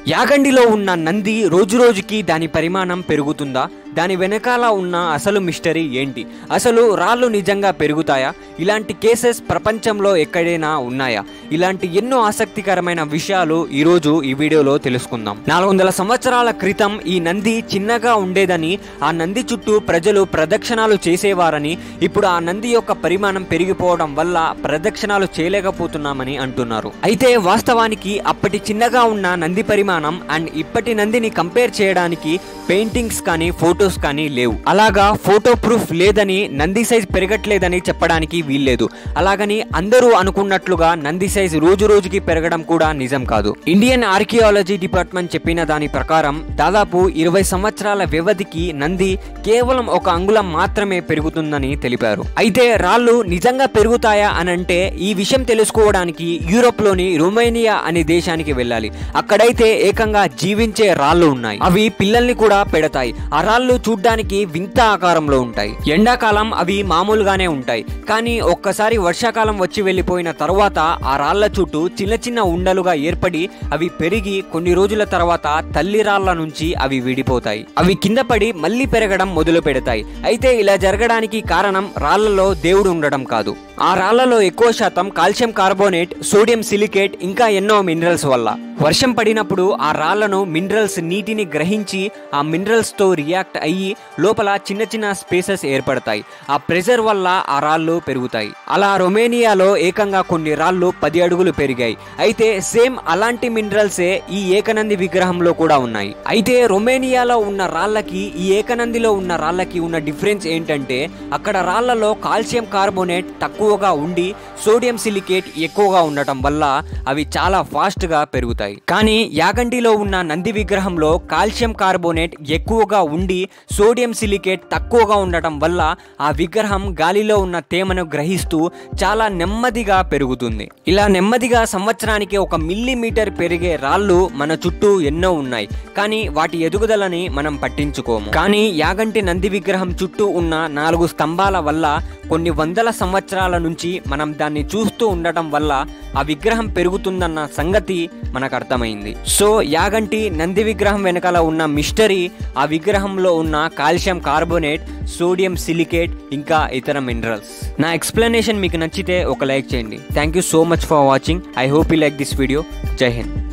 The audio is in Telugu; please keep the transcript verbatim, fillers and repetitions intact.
యాగంటిలో ఉన్న నంది రోజు రోజుకి దాని పరిమాణం పెరుగుతుందా? దాని వెనకాల ఉన్న అసలు మిస్టరీ ఏంటి? అసలు రాళ్ళు నిజంగా పెరుగుతాయా? ఇలాంటి కేసెస్ ప్రపంచంలో ఎక్కడైనా ఉన్నాయా? ఇలాంటి ఎన్నో ఆసక్తికరమైన విషయాలు ఈరోజు ఈ వీడియోలో తెలుసుకుందాం. నాలుగు వందల సంవత్సరాల క్రితం ఈ నంది చిన్నగా ఉండేదని, ఆ నంది చుట్టూ ప్రజలు ప్రదక్షిణాలు చేసేవారని, ఇప్పుడు ఆ నంది యొక్క పరిమాణం పెరిగిపోవడం వల్ల ప్రదక్షిణాలు చేయలేకపోతున్నామని అంటున్నారు. అయితే వాస్తవానికి అప్పటి చిన్నగా ఉన్న నంది పరిమాణం అండ్ ఇప్పటి నందిని కంపేర్ చేయడానికి పెయింటింగ్స్ కానీ ఫోటోస్ కానీ లేవు. అలాగా ఫోటో ప్రూఫ్ లేదని నంది సైజ్ పెరగట్లేదని చెప్పడానికి వీల్లేదు. అలాగని అందరూ అనుకున్నట్లుగా నంది సైజ్ రోజు రోజుకి పెరగడం కూడా నిజం కాదు. ఇండియన్ ఆర్కియాలజీ డిపార్ట్మెంట్ చెప్పిన దాని ప్రకారం దాదాపు ఇరవై సంవత్సరాల వ్యవధికి నంది కేవలం ఒక అంగుళం మాత్రమే పెరుగుతుందని తెలిపారు. అయితే రాళ్ళు నిజంగా పెరుగుతాయా అనంటే ఈ విషయం తెలుసుకోవడానికి యూరోప్ లోని రొమేనియా అనే దేశానికి వెళ్ళాలి. అక్కడైతే ఏకంగా జీవించే రాళ్ళు ఉన్నాయి. అవి పిల్లల్ని కూడా పెడతాయి. ఆ రాళ్ళు చూడ్డానికి వింత ఆకారంలో ఉంటాయి. ఎండాకాలం అవి మామూలుగానే ఉంటాయి, కానీ ఒక్కసారి వర్షాకాలం వచ్చి వెళ్ళిపోయిన తర్వాత ఆ రాళ్ల చుట్టూ చిన్న చిన్న ఉండలుగా ఏర్పడి అవి పెరిగి కొన్ని రోజుల తర్వాత తల్లి రాళ్ల నుంచి అవి విడిపోతాయి. అవి కింద పడి మళ్ళీ పెరగడం మొదలు పెడతాయి. అయితే ఇలా జరగడానికి కారణం రాళ్లలో దేవుడు ఉండడం కాదు. ఆ రాళ్లలో ఎక్కువ శాతం కాల్షియం కార్బోనేట్, సోడియం సిలికేట్ ఇంకా ఎన్నో మినరల్స్ వల్ల. వర్షం పడినప్పుడు ఆ రాళ్లను మినరల్స్ నీటిని గ్రహించి ఆ మినరల్స్ తో రియాక్ట్ అయ్యి లోపల చిన్న చిన్న స్పేసెస్ ఏర్పడతాయి. ఆ ప్రెషర్ వల్ల ఆ రాళ్లు పెరుగుతాయి. అలా రొమేనియాలో ఏకంగా కొన్ని రాళ్లు పది అడుగులు పెరిగాయి. అయితే సేమ్ అలాంటి మినరల్సే ఈ ఏకనంది విగ్రహంలో కూడా ఉన్నాయి. అయితే రొమేనియాలో ఉన్న రాళ్లకి ఈ ఏకనందిలో ఉన్న రాళ్లకి ఉన్న డిఫరెన్స్ ఏంటంటే అక్కడ రాళ్లలో కాల్షియం కార్బోనేట్ తక్కువగా ఉండి సోడియం సిలికేట్ ఎక్కువగా ఉండటం వల్ల అవి చాలా ఫాస్ట్ గా పెరుగుతాయి. కానీ యాగంటిలో ఉన్న నంది విగ్రహంలో కాల్షియం కార్బోనేట్ ఎక్కువగా ఉండి సోడియం సిలికేట్ తక్కువగా ఉండటం వల్ల ఆ విగ్రహం గాలిలో ఉన్న తేమను గ్రహిస్తూ చాలా నెమ్మదిగా పెరుగుతుంది. ఇలా నెమ్మదిగా సంవత్సరానికి ఒక మిల్లీమీటర్ పెరిగే రాళ్ళు మన చుట్టూ ఎన్నో ఉన్నాయి, కానీ వాటి ఎదుగుదలని మనం పట్టించుకోము. కానీ యాగంటి నంది విగ్రహం చుట్టూ ఉన్న నాలుగు స్తంభాల వల్ల కొన్ని వందల సంవత్సరాల నుంచి మనం దాన్ని చూస్తూ ఉండటం వల్ల ఆ విగ్రహం పెరుగుతుందన్న సంగతి మనకు అర్థమైంది. సో యాగంటి నంది విగ్రహం వెనకాల ఉన్న మిస్టరీ ఆ విగ్రహంలో ఉన్న కాల్షియం కార్బోనేట్, సోడియం సిలికేట్ ఇంకా ఇతర మినరల్స్. నా ఎక్స్ప్లెనేషన్ మీకు నచ్చితే ఒక లైక్ చేయండి. Thank you so much for watching. I hope you like this video. జై హింద్.